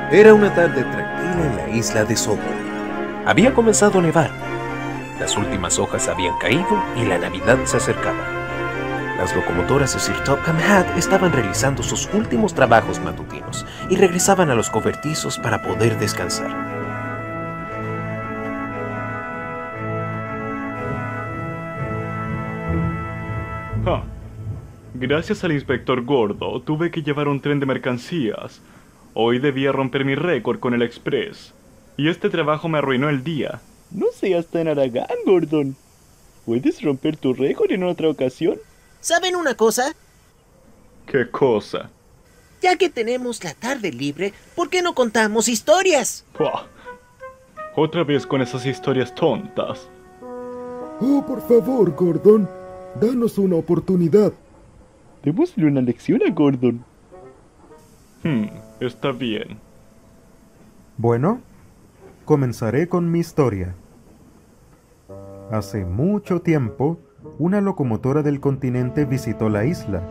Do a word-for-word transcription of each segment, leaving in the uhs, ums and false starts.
Era una tarde tranquila en la isla de Sodor. Había comenzado a nevar. Las últimas hojas habían caído y la Navidad se acercaba. Las locomotoras de Sir Topham Hatt estaban realizando sus últimos trabajos matutinos y regresaban a los cobertizos para poder descansar. Ah, gracias al inspector Gordo, tuve que llevar un tren de mercancías. Hoy debía romper mi récord con el Express. Y este trabajo me arruinó el día. No seas tan haragán, Gordon. ¿Puedes romper tu récord en otra ocasión? ¿Saben una cosa? ¿Qué cosa? Ya que tenemos la tarde libre, ¿por qué no contamos historias? Puah. Otra vez con esas historias tontas. Oh, por favor, Gordon. Danos una oportunidad. Démosle una lección a Gordon. Hmm, está bien. Bueno, comenzaré con mi historia. Hace mucho tiempo, una locomotora del continente visitó la isla.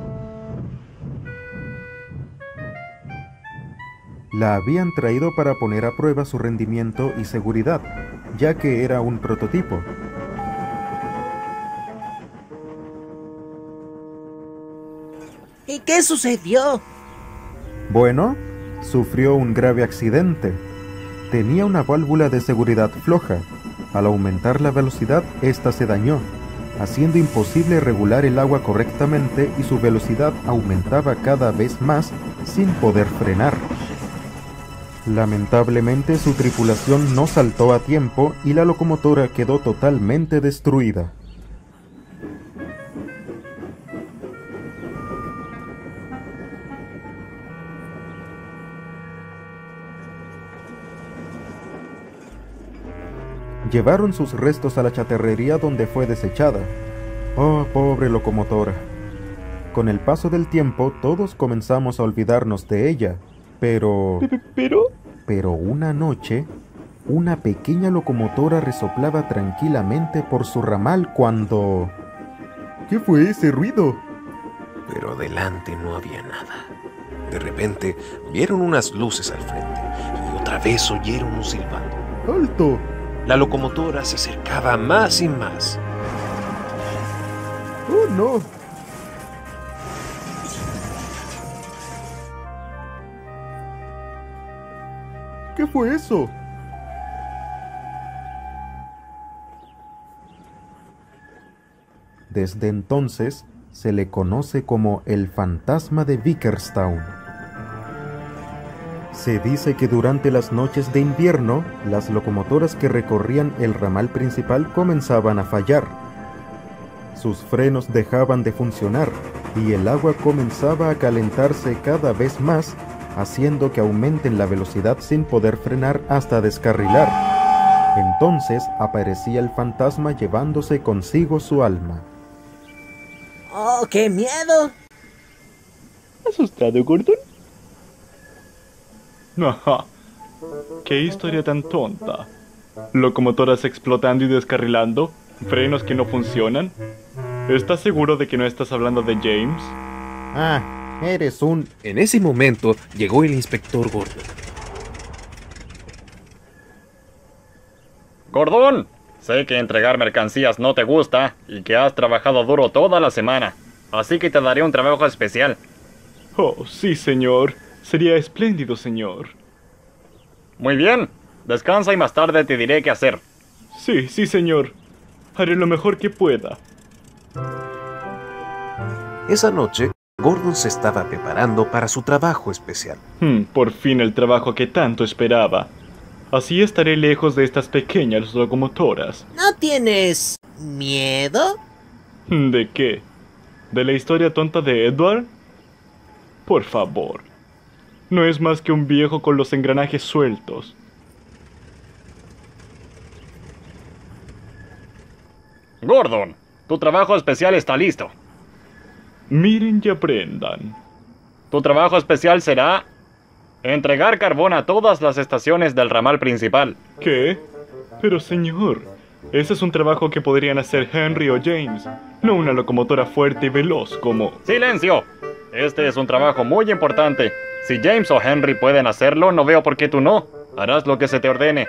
La habían traído para poner a prueba su rendimiento y seguridad, ya que era un prototipo. ¿Y qué sucedió? Bueno, sufrió un grave accidente. Tenía una válvula de seguridad floja. Al aumentar la velocidad, esta se dañó, haciendo imposible regular el agua correctamente y su velocidad aumentaba cada vez más sin poder frenar. Lamentablemente, su tripulación no saltó a tiempo y la locomotora quedó totalmente destruida. Llevaron sus restos a la chatarrería donde fue desechada. Oh, pobre locomotora. Con el paso del tiempo, todos comenzamos a olvidarnos de ella, pero... ¿Pero? Pero una noche, una pequeña locomotora resoplaba tranquilamente por su ramal cuando... ¿Qué fue ese ruido? Pero adelante no había nada. De repente, vieron unas luces al frente y otra vez oyeron un silbato. ¡Alto! La locomotora se acercaba más y más. ¡Oh, no! ¿Qué fue eso? Desde entonces, se le conoce como el fantasma de Vickerstown. Se dice que durante las noches de invierno, las locomotoras que recorrían el ramal principal comenzaban a fallar. Sus frenos dejaban de funcionar y el agua comenzaba a calentarse cada vez más, haciendo que aumenten la velocidad sin poder frenar hasta descarrilar. Entonces aparecía el fantasma llevándose consigo su alma. ¡Oh, qué miedo! ¿Asustado, Gordon? Ajá. ¿Qué historia tan tonta? ¿Locomotoras explotando y descarrilando? ¿Frenos que no funcionan? ¿Estás seguro de que no estás hablando de James? Ah, eres un... En ese momento llegó el inspector Gordon. Gordon, sé que entregar mercancías no te gusta y que has trabajado duro toda la semana, así que te daré un trabajo especial. Oh, sí, señor. Sería espléndido, señor. Muy bien. Descansa y más tarde te diré qué hacer. Sí, sí, señor. Haré lo mejor que pueda. Esa noche, Gordon se estaba preparando para su trabajo especial. Hmm, por fin el trabajo que tanto esperaba. Así estaré lejos de estas pequeñas locomotoras. ¿No tienes miedo? ¿De qué? ¿De la historia tonta de Edward? Por favor. No es más que un viejo con los engranajes sueltos. Gordon, tu trabajo especial está listo. Miren y aprendan. Tu trabajo especial será entregar carbón a todas las estaciones del ramal principal. ¿Qué? Pero señor, ese es un trabajo que podrían hacer Henry o James, no una locomotora fuerte y veloz como... ¡Silencio! Este es un trabajo muy importante Si James o Henry pueden hacerlo, no veo por qué tú no. Harás lo que se te ordene.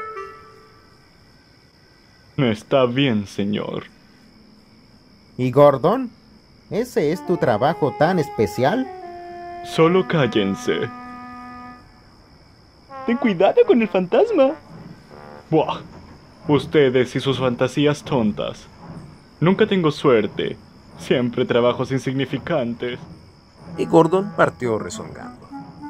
Está bien, señor. ¿Y Gordon? ¿Ese es tu trabajo tan especial? Solo cállense. Ten cuidado con el fantasma. Buah. Ustedes y sus fantasías tontas. Nunca tengo suerte. Siempre trabajos insignificantes. Y Gordon partió rezongando.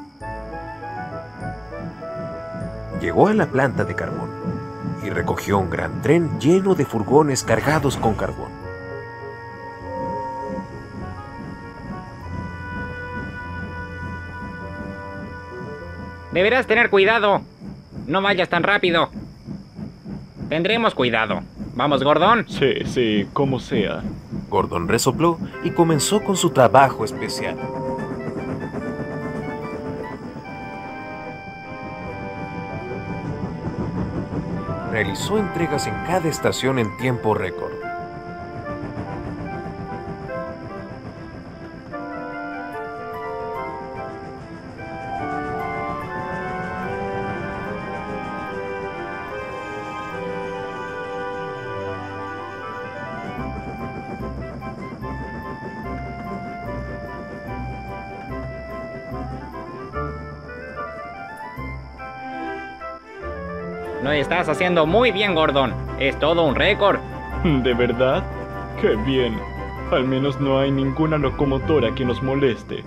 Llegó a la planta de carbón y recogió un gran tren lleno de furgones cargados con carbón. Deberás tener cuidado. No vayas tan rápido. Tendremos cuidado. ¿Vamos, Gordon? Sí, sí, como sea. Gordon resopló y comenzó con su trabajo especial. Realizó entregas en cada estación en tiempo récord. Lo estás haciendo muy bien, Gordon. Es todo un récord. ¿De verdad? ¡Qué bien! Al menos no hay ninguna locomotora que nos moleste.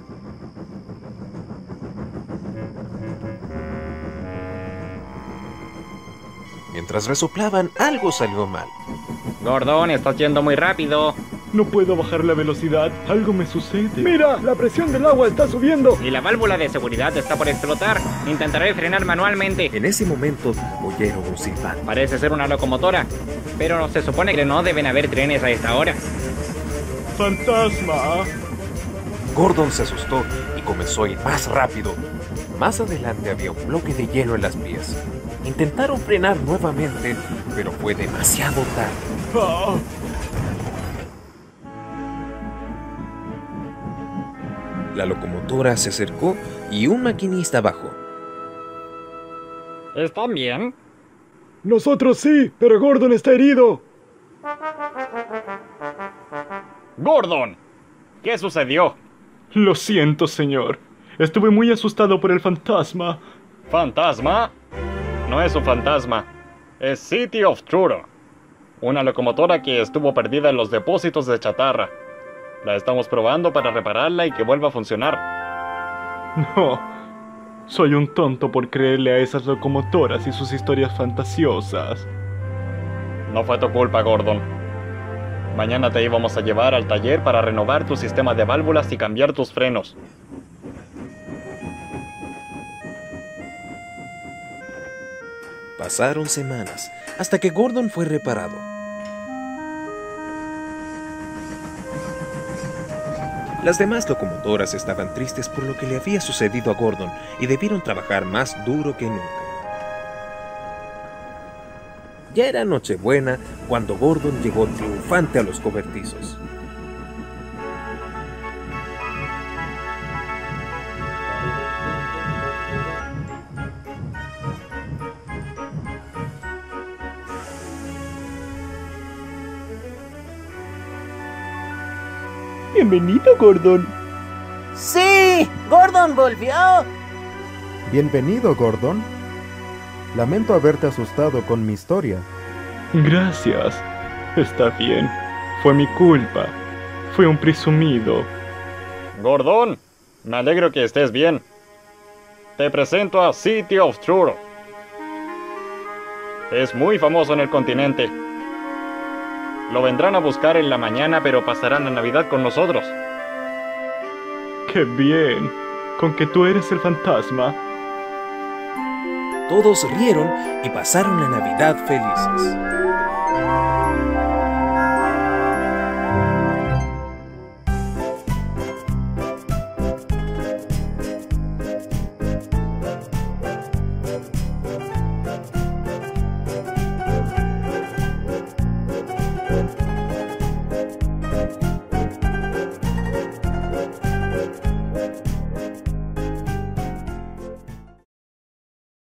Mientras resoplaban, algo salió mal. Gordon, estás yendo muy rápido. No puedo bajar la velocidad. Algo me sucede. Mira, la presión del agua está subiendo. Y la válvula de seguridad está por explotar. Intentaré frenar manualmente. En ese momento, oyeron un silbato. Parece ser una locomotora, pero se supone que no deben haber trenes a esta hora. ¡Fantasma! Gordon se asustó y comenzó a ir más rápido. Más adelante había un bloque de hielo en las vías. Intentaron frenar nuevamente, pero fue demasiado tarde. ¡Ah! La locomotora se acercó y un maquinista bajó. ¿Están bien? Nosotros sí, pero Gordon está herido. ¡Gordon! ¿Qué sucedió? Lo siento, señor. Estuve muy asustado por el fantasma. ¿Fantasma? No es un fantasma. Es City of Truro. Una locomotora que estuvo perdida en los depósitos de chatarra. La estamos probando para repararla y que vuelva a funcionar. No. Soy un tonto por creerle a esas locomotoras y sus historias fantasiosas. No fue tu culpa, Gordon. Mañana te íbamos a llevar al taller para renovar tu sistema de válvulas y cambiar tus frenos. Pasaron semanas hasta que Gordon fue reparado. Las demás locomotoras estaban tristes por lo que le había sucedido a Gordon y debieron trabajar más duro que nunca. Ya era Nochebuena cuando Gordon llegó triunfante a los cobertizos. Bienvenido, Gordon. ¡Sí! ¡Gordon volvió! Bienvenido, Gordon. Lamento haberte asustado con mi historia. Gracias. Está bien. Fue mi culpa. Fui un presumido. Gordon, me alegro que estés bien. Te presento a City of Truro. Es muy famoso en el continente. Lo vendrán a buscar en la mañana, pero pasarán la Navidad con nosotros. ¡Qué bien! ¿Con que tú eres el fantasma? Todos rieron y pasaron la Navidad felices.